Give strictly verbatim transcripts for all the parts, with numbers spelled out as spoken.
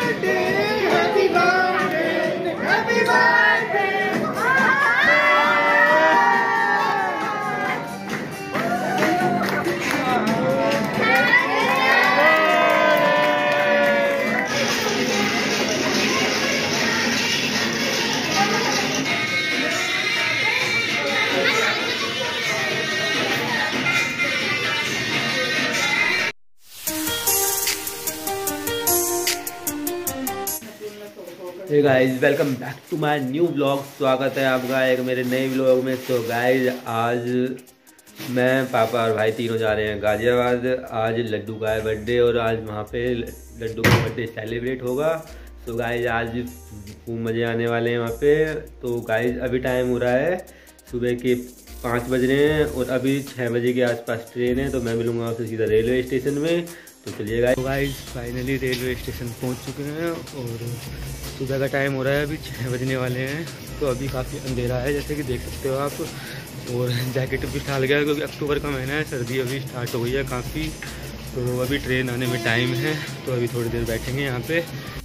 Hey guys, welcome back to my new vlog. स्वागत है आपका एक मेरे नए व्लॉग में। तो गाइस, आज मैं पापा और भाई तीनों जा रहे हैं गाजियाबाद। आज लड्डू का है बर्थडे और आज वहाँ पे लड्डू का बर्थडे सेलिब्रेट होगा। तो गाइस, आज खूब मज़े आने वाले हैं वहाँ पे। तो गाइस, अभी टाइम हो रहा है सुबह के पाँच बज रहे हैं और अभी छः बजे के आसपास ट्रेन है। तो मैं मिलूँगा आपसे सीधा रेलवे स्टेशन में। तो चलिए guys, guys finally railway station पहुंच चुके हैं और सुबह का टाइम हो रहा है, अभी छः बजने वाले हैं। तो अभी काफ़ी अंधेरा है, जैसे कि देख सकते हो आप। और जैकेट भी डाल गया क्योंकि अक्टूबर का महीना है, सर्दी अभी स्टार्ट हो गई है काफ़ी। तो अभी ट्रेन आने में टाइम है, तो अभी थोड़ी देर बैठेंगे यहाँ पे।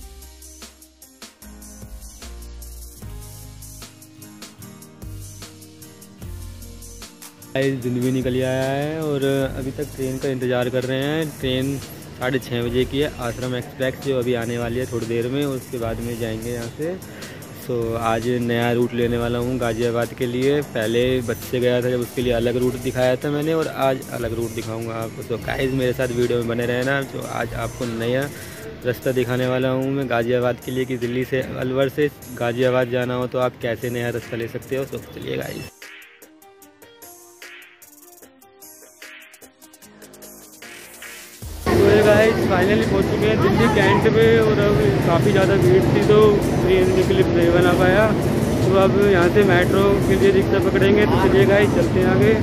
दिन भी निकल आया है और अभी तक ट्रेन का इंतज़ार कर रहे हैं। ट्रेन साढ़े छः बजे की है, आश्रम एक्सप्रेस, जो अभी आने वाली है थोड़ी देर में। उसके बाद में जाएंगे यहाँ से। सो आज नया रूट लेने वाला हूँ गाजियाबाद के लिए। पहले बस से गया था जब, उसके लिए अलग रूट दिखाया था मैंने, और आज अलग रूट दिखाऊंगा आपको। तो गाइस, मेरे साथ वीडियो में बने रहना। तो आज आपको नया रास्ता दिखाने वाला हूँ मैं गाजियाबाद के लिए, कि दिल्ली से अलवर से गाजियाबाद जाना हो तो आप कैसे नया रास्ता ले सकते हो। तो चलिए गाइस, तो गाइस फाइनली पहुंच चुके हैं दिल्ली कैंट पे। और अब काफ़ी ज़्यादा भीड़ थी तो ट्रेन के क्लिप नहीं बना पाया। तो अब यहाँ से मेट्रो के लिए रिक्शा पकड़ेंगे। तो चलिए गाइस, चलते हैं आगे।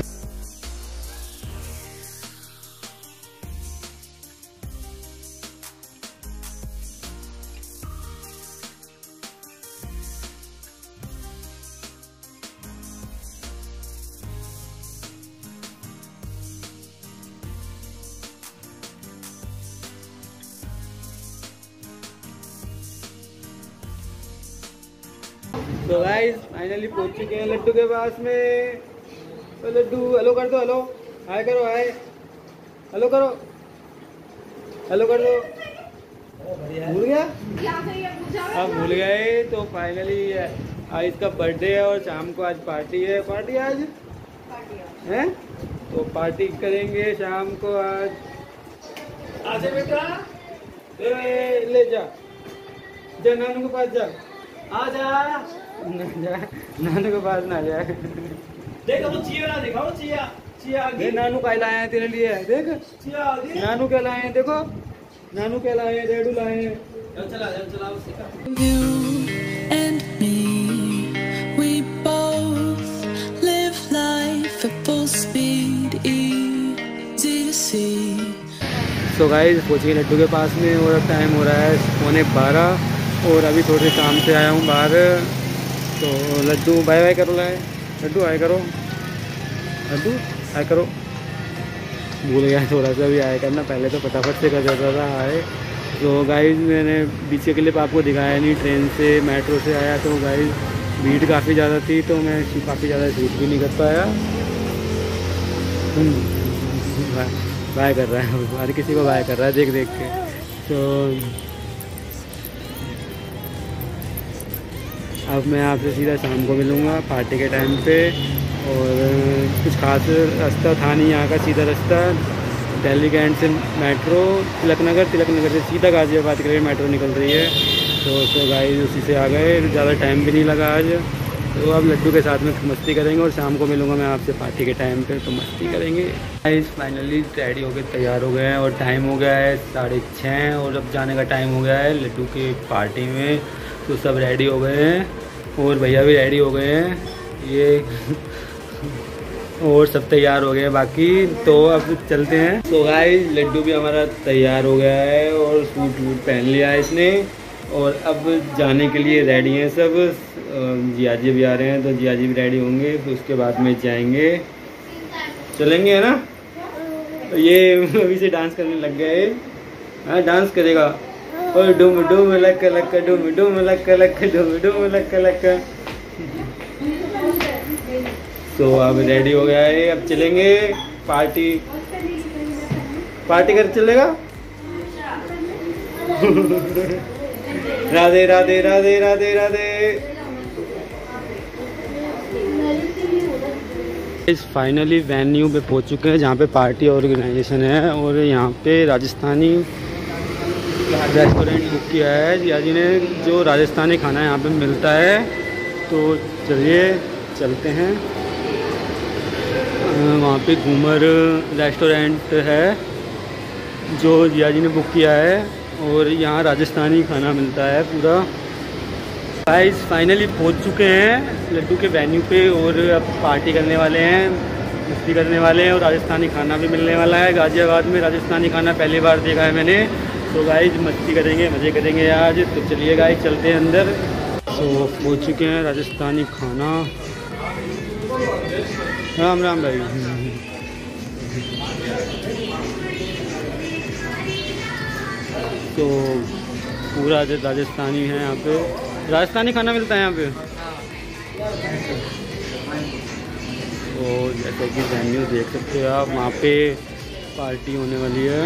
तो गाइस फाइनली पहुंच चुके हैं लड्डू के पास में। तो लड्डू हेलो कर दो, हेलो हाय करो, हाय हेलो करो, हेलो कर दो। भूल गया, अब भूल गए। तो फाइनली आज इसका बर्थडे है और शाम को आज पार्टी है। पार्टी आज है तो पार्टी करेंगे शाम को आज। आजा बेटा, ले जा जा नानू के पास जा, आजा नानू के पास ना जाए। देखो वो चिया ना, देखो वो चिया चिया आगे। नानू क्या लाए हैं तेरे लिए, देख चिया आगे। नानू क्या लाए हैं, देखो नानू क्या लाए हैं, रेडू लाए हैं। चला चला उससे तो गाइस पहुंच गए लड्डू के पास में और अब टाइम हो रहा है पौने बारह और अभी थोड़े काम से आया हूँ बाहर। तो लड्डू बाय बाय करो, लाए लड्डू आए करो, लड्डू आए करो। भूल गया थोड़ा सा भी आया करना, पहले तो फटाफट से कर देता था आए। तो गाइस मैंने बीच के क्लिप आपको दिखाया नहीं, ट्रेन से मेट्रो से आया। तो गाइस भीड़ काफ़ी ज़्यादा थी तो मैं काफ़ी ज़्यादा शूट भी नहीं कर पाया। बाय कर रहा है, हर किसी को बाय कर रहा है देख देख के। तो अब मैं आपसे सीधा शाम को मिलूँगा पार्टी के टाइम पे। और कुछ खास रास्ता था नहीं यहाँ का, सीधा रास्ता दिल्ली कैंट से मेट्रो तिलक नगर, तिलक नगर से सीधा गाजियाबाद के लिए मेट्रो निकल रही है। तो तो गाइस उसी से आ गए, ज़्यादा टाइम भी नहीं लगा आज। तो अब लड्डू के साथ में मस्ती करेंगे और शाम को मिलूँगा मैं आपसे पार्टी के टाइम पे, तो मस्ती करेंगे। गाइस फाइनली रेडी हो गए, तैयार हो गए हैं और टाइम हो गया है साढ़े छः और अब जाने का टाइम हो गया है लड्डू की पार्टी में। तो सब रेडी हो गए हैं और भैया भी रेडी हो गए हैं ये और सब तैयार हो गए हैं बाकी। तो अब चलते हैं। तो गाइस लड्डू भी हमारा तैयार हो गया है और सूट वूट पहन लिया है इसने और अब जाने के लिए रेडी हैं सब। जिया जी भी आ रहे हैं तो जिया जी भी रेडी होंगे, तो उसके बाद में जाएंगे, चलेंगे, है ना। तो ये अभी से डांस करने लग गए। हाँ डांस करेगा, और डुम डुम लक लक डुम डुम लक लक डुम डुम लक लक। तो अब रेडी हो गया है, अब चलेंगे पार्टी पार्टी कर चलेगा। राधे राधे राधे राधे राधे। इस फाइनली वेन्यू पे पहुंच चुके हैं जहाँ पे पार्टी ऑर्गेनाइजेशन है, और यहाँ पे राजस्थानी रेस्टोरेंट बुक किया है जिया जी ने। जो राजस्थानी खाना यहाँ पे मिलता है, तो चलिए चलते हैं। वहाँ पे घूमर रेस्टोरेंट है जो जिया जी ने बुक किया है, और यहाँ राजस्थानी खाना मिलता है पूरा। गाइस फाइनली पहुँच चुके हैं लड्डू के वेन्यू पे, और अब पार्टी करने वाले हैं, मस्ती करने वाले हैं, और राजस्थानी खाना भी मिलने वाला है। गाज़ियाबाद में राजस्थानी खाना पहली बार देखा है मैंने। तो गाइस मस्ती करेंगे, मज़े करेंगे आज। तो चलिए गाइस चलते हैं अंदर। तो पहुँच चुके हैं राजस्थानी खाना। राम राम भाई। तो पूरा राजस्थानी है यहाँ पे, राजस्थानी खाना मिलता है यहाँ पे। तो जैसे कि वेन्यू देख सकते हो आप, वहाँ पे पार्टी होने वाली है।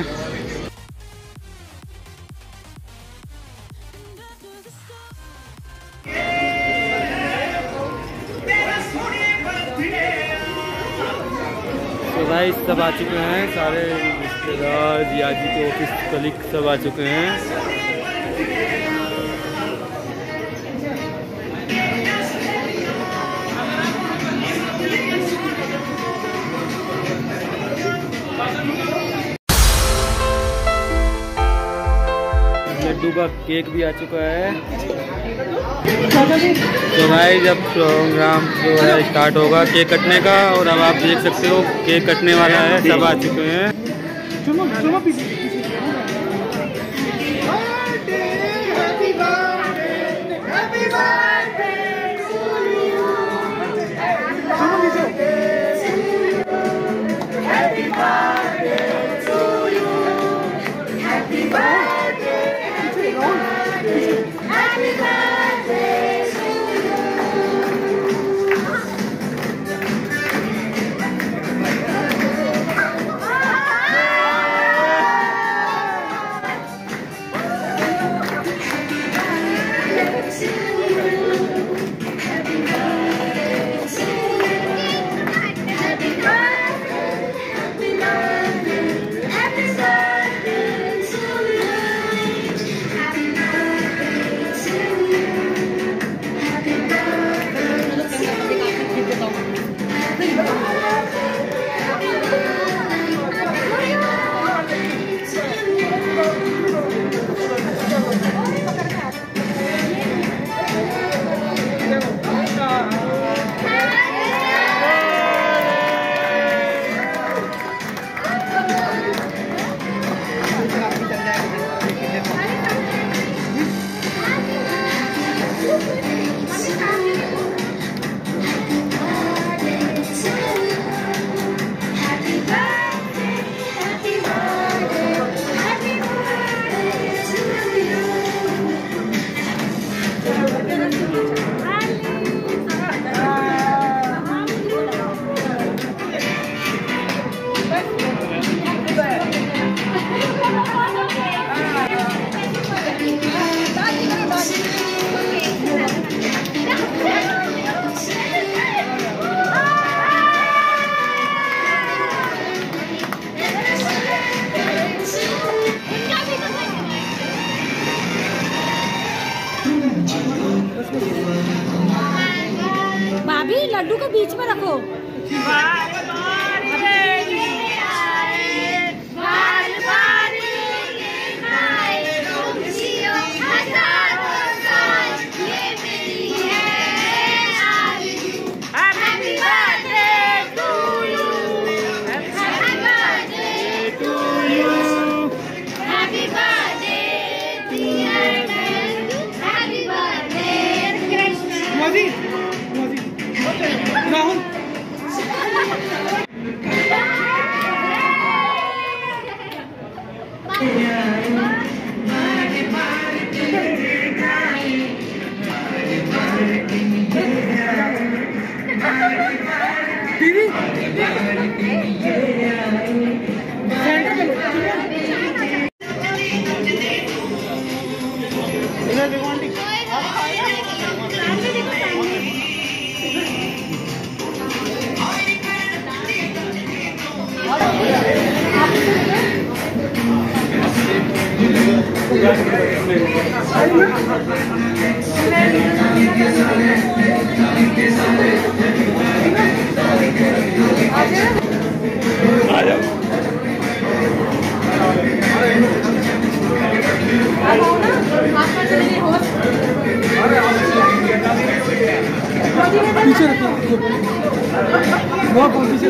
तो भाई सब आ चुके हैं, सारे रिश्तेदार, जिया जी के ऑफिस कलीग सब आ चुके हैं। लड्डू का केक भी आ चुका है। तो भाई जब प्रोग्राम जो है स्टार्ट होगा केक कटने का, और अब आप देख सकते हो केक कटने वाला है, सब आ चुके हैं। भाभी लड्डू को बीच में रखो। राहुल आ जाओ। पीछे रखो बहुत पीछे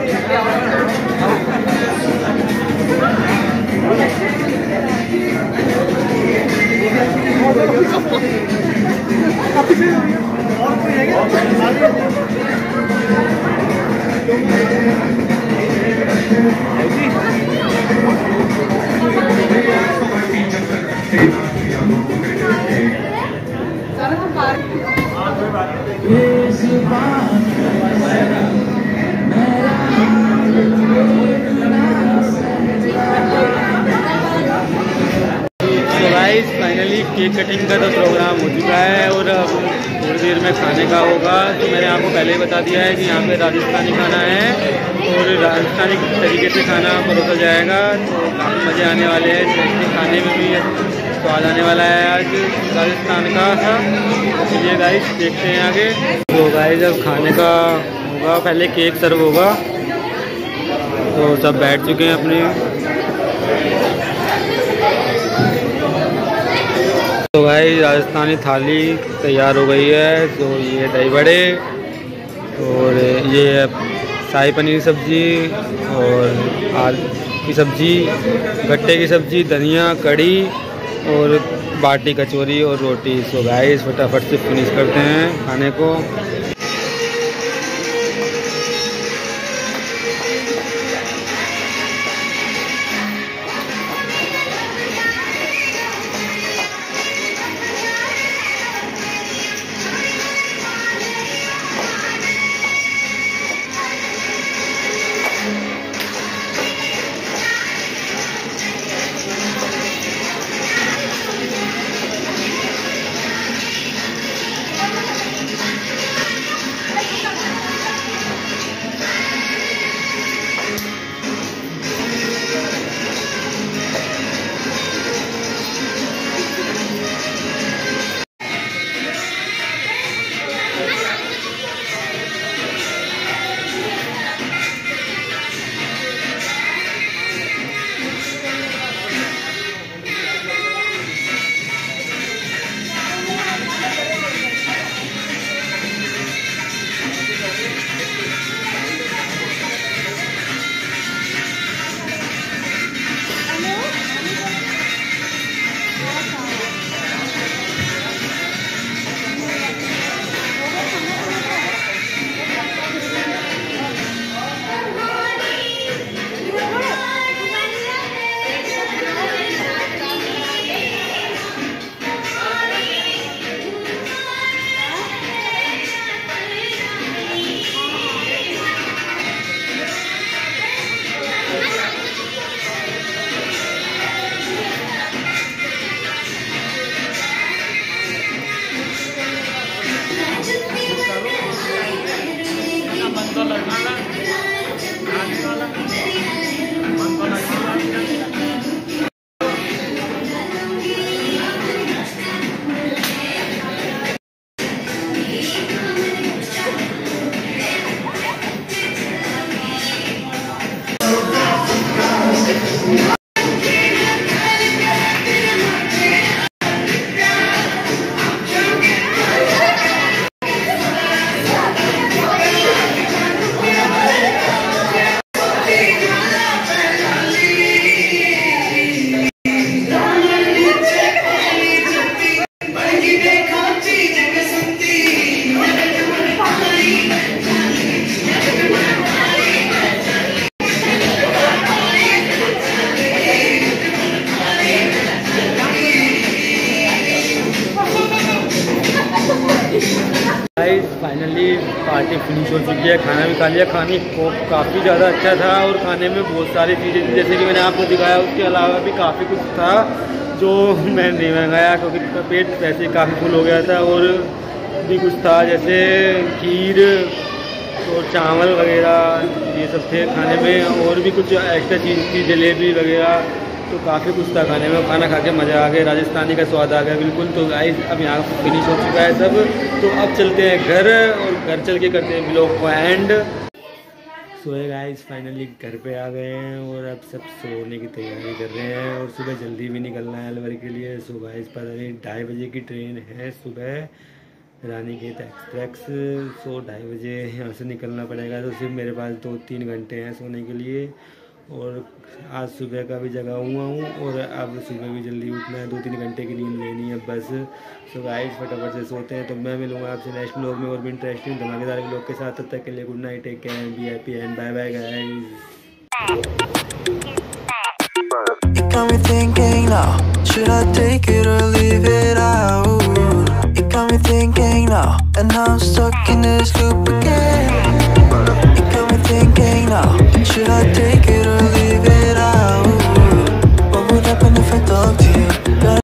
फाइनली केक कटिंग का तो प्रोग्राम हो चुका है और अब थोड़ी देर में खाने का होगा। तो मैंने आपको पहले ही बता दिया है कि यहाँ पे राजस्थानी खाना है और राजस्थानी तरीके से खाना परोसा जाएगा। तो काफ़ी मज़े आने वाले हैं, तो खाने में भी स्वाद आने वाला है आज राजस्थान का। चलिए गाइस देखते हैं आगे। तो गाइस अब खाने का होगा, पहले केक सर्व होगा। तो सब बैठ चुके हैं अपने। तो भाई राजस्थानी थाली तैयार हो गई है। तो ये दही बड़े और ये शाही पनीर की सब्ज़ी और आलू की सब्ज़ी, गट्टे की सब्ज़ी, धनिया, कड़ी और बाटी कचौरी और रोटी। सो गाइस फटाफट से फिनिश करते हैं खाने को। पार्टी फिनिश हो चुकी है, खाना भी खा लिया। खाने को काफ़ी ज़्यादा अच्छा था और खाने में बहुत सारी चीज़ें थी जैसे कि मैंने आपको दिखाया। उसके अलावा भी काफ़ी कुछ था जो मैं नहीं मंगाया क्योंकि पेट वैसे काफ़ी फुल हो गया था। और भी कुछ था जैसे खीर और चावल वगैरह ये सब थे खाने में, और भी कुछ एक्स्ट्रा चीज़ थी जलेबी वगैरह। तो काफ़ी कुछ था खाने में। खाना खा के मज़ा आ गया, राजस्थानी का स्वाद आ गया बिल्कुल। तो गाइस अब यहाँ फिनिश हो चुका है सब, तो अब चलते हैं घर और घर चल के करते हैं ब्लॉग को एंड। सो है गाइस फाइनली घर पे आ गए हैं और अब सब सोने की तैयारी कर रहे हैं और सुबह जल्दी भी निकलना है अलवर के लिए। सो गाइस पता नहीं ढाई बजे की ट्रेन है सुबह, रानीखेत एक्सप्रेस। सो ढाई बजे यहाँ से निकलना पड़ेगा। तो सिर्फ मेरे पास दो तीन घंटे हैं सोने के लिए और आज सुबह का भी जगा हुआ हूँ और अब सुबह भी जल्दी उठना है, दो तीन घंटे की नींद लेनी है बस। सो गाइस फटाफट से सोते हैं। तो मैं मिलूंगा आपसे नेक्स्ट ब्लॉग में और भी इंटरेस्टिंग धमाकेदार ब्लॉग के साथ। तब तक के लिए good night, take care, be happy and bye bye guys. You got me thinking now, should I take it or leave it out? You got me thinking now, and now I'm stuck in this loop again.